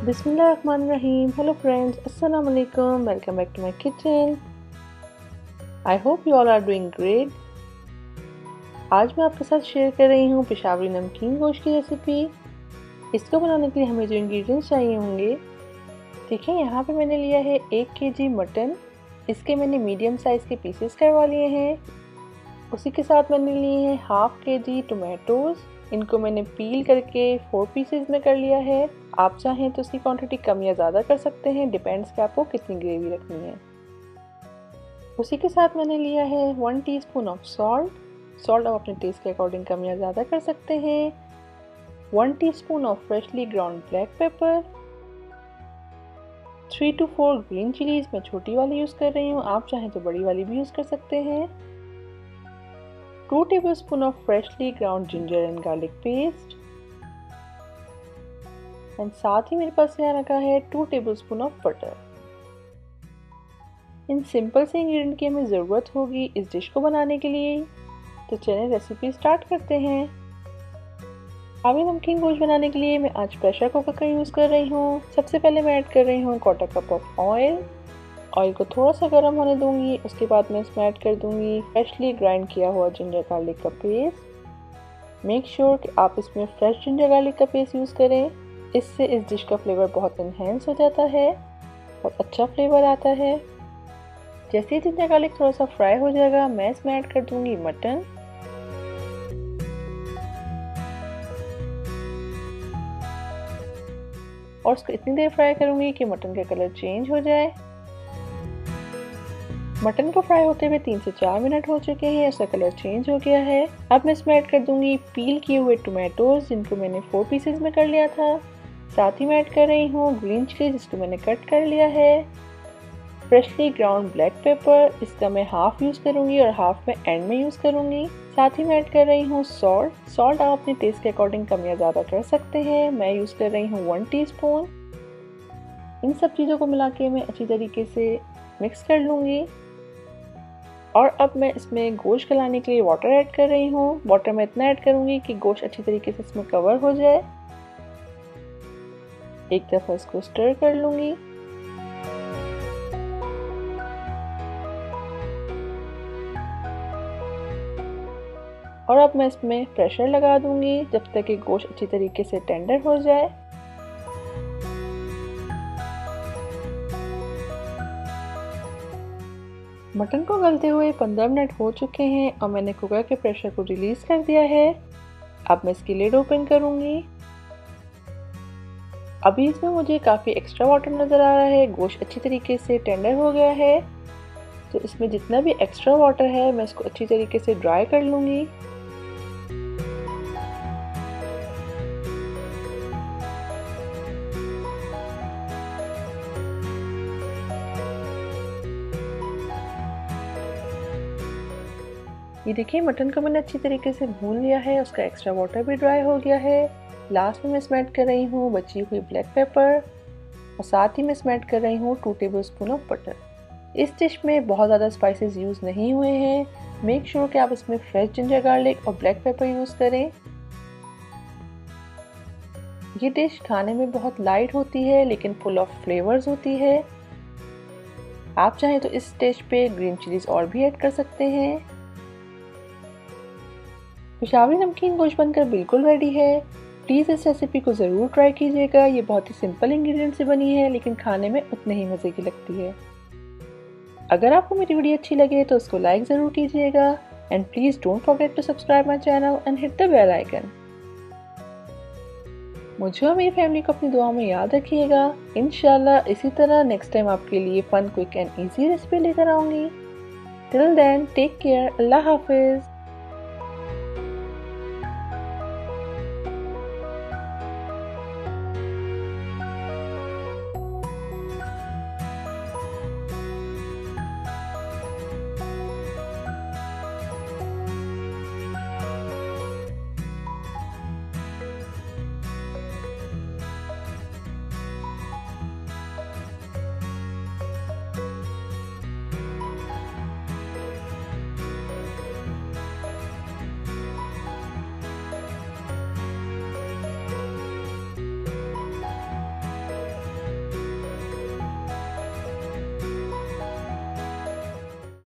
Bismillahirrahmanirrahim. Hello friends, Assalamu alaikum. Welcome back to my kitchen. I hope you all are doing great. आज मैं आपके साथ share कर रही हूँ पेशावरी नमकीन गोश्त की रेसिपी। इसको बनाने के लिए हमें जो इंग्रेडिएंट्स चाहिए होंगे, देखिए यहाँ पे मैंने लिया है 1 kg मटन। इसके मैंने मीडियम साइज़ के पीसेस करवा लिए हैं। उसी के साथ मैंने लिए हैं 1/2 kg टोमेटोज़। इनको मैंने पील करके 4 पीसेस में कर लिया है। आप चाहें तो इसकी क्वांटिटी कम या ज़्यादा कर सकते हैं, डिपेंड्स कि आपको कितनी ग्रेवी रखनी है। उसी के साथ मैंने लिया है 1 टीस्पून ऑफ सॉल्ट आप अपने टेस्ट के अकॉर्डिंग कम या ज़्यादा कर सकते हैं। 1 teaspoon of freshly ground black pepper, 3 to 4 green chillies, मैं छोटी वाली यूज़ कर रही हूँ, आप चाहें तो बड़ी वाली भी यूज़ कर सकते हैं। 2 tablespoon of freshly ground ginger and garlic paste, and साथ ही मेरे पास यहाँ रखा है 2 टेबलस्पून ऑफ बटर। इन सिंपल से इंग्रेडिएंट की हमें ज़रूरत होगी इस डिश को बनाने के लिए। तो चलिए रेसिपी स्टार्ट करते हैं। अभी नमकीन गोश्त बनाने के लिए मैं आज प्रेशर कुकर का यूज़ कर रही हूँ। सबसे पहले मैं ऐड कर रही हूँ 1/4 कप ऑफ ऑयल को थोड़ा सा गर्म होने दूंगी। उसके बाद मैं इसमें ऐड कर दूंगी फ्रेशली ग्राइंड किया हुआ जिंजर गार्लिक का पेस्ट। मेक श्योर कि आप इसमें फ्रेश जिंजर गार्लिक का पेस्ट यूज़ करें, इससे इस डिश का फ्लेवर बहुत इन्हेंस हो जाता है, बहुत अच्छा फ्लेवर आता है। जैसे ही जिंजर गार्लिक थोड़ा सा फ्राई हो जाएगा, मैं इसमें ऐड कर दूंगी मटन। और उसको इतनी देर फ्राई करूंगी कि मटन का कलर चेंज हो जाए। मटन को फ्राई होते हुए 3 से 4 मिनट हो चुके हैं, उसका कलर चेंज हो गया है। अब मैं इसमें ऐड कर दूंगी पील किए हुए टोमेटोज, जिनको मैंने 4 पीसेस में कर लिया था। साथ ही मैं ऐड कर रही हूँ ग्रीन चिली, जिसको मैंने कट कर लिया है। फ्रेशली ग्राउंड ब्लैक पेपर, इसका मैं हाफ यूज़ करूँगी और हाफ मैं एंड में यूज़ करूँगी। साथ ही मैं ऐड कर रही हूँ सॉल्ट आप अपने टेस्ट के अकॉर्डिंग कम या ज़्यादा कर सकते हैं। मैं यूज़ कर रही हूँ 1 टीस्पून। इन सब चीज़ों को मिला के मैं अच्छी तरीके से मिक्स कर लूँगी। और अब मैं इसमें गोश्त गलाने के लिए वाटर ऐड कर रही हूँ। वाटर मैं इतना ऐड करूँगी कि गोश्त अच्छी तरीके से इसमें कवर हो जाए। एक दफ़ा इसको स्टर कर लूँगी। और अब मैं इसमें प्रेशर लगा दूँगी जब तक कि गोश्त अच्छी तरीके से टेंडर हो जाए। मटन को गलते हुए 15 मिनट हो चुके हैं और मैंने कुकर के प्रेशर को रिलीज़ कर दिया है। अब मैं इसकी लिड ओपन करूँगी। अभी इसमें मुझे काफ़ी एक्स्ट्रा वाटर नज़र आ रहा है, गोश्त अच्छी तरीके से टेंडर हो गया है। तो इसमें जितना भी एक्स्ट्रा वाटर है मैं इसको अच्छी तरीके से ड्राई कर लूँगी। ये देखिए मटन को मैंने अच्छी तरीके से भून लिया है, उसका एक्स्ट्रा वाटर भी ड्राई हो गया है। लास्ट में मैं इसमें ऐड कर रही हूँ बची हुई ब्लैक पेपर और साथ ही मैं इसमें ऐड कर रही हूँ 2 टेबलस्पून ऑफ बटर। इस डिश में बहुत ज़्यादा स्पाइसेस यूज़ नहीं हुए हैं। मेक श्योर कि आप इसमें फ्रेश जिंजर गार्लिक और ब्लैक पेपर यूज़ करें। ये डिश खाने में बहुत लाइट होती है लेकिन फुल ऑफ फ्लेवर्स होती है। आप चाहें तो इस डिश पे ग्रीन चिलीज और भी ऐड कर सकते हैं। पेशावरी नमकीन गोश्त बनकर बिल्कुल रेडी है। प्लीज़ इस रेसिपी को ज़रूर ट्राई कीजिएगा। ये बहुत ही सिंपल इंग्रेडिएंट से बनी है लेकिन खाने में उतने ही मज़े की लगती है। अगर आपको मेरी वीडियो अच्छी लगे तो उसको लाइक ज़रूर कीजिएगा and please don't forget to subscribe my channel and hit the bell icon. मुझे और मेरी फैमिली को अपनी दुआ में याद रखिएगा। इंशाल्लाह इसी तरह नेक्स्ट टाइम आपके लिए fun, quick and easy recipe लेकर आऊँगी। टिल देन टेक केयर, अल्लाह हाफिज़।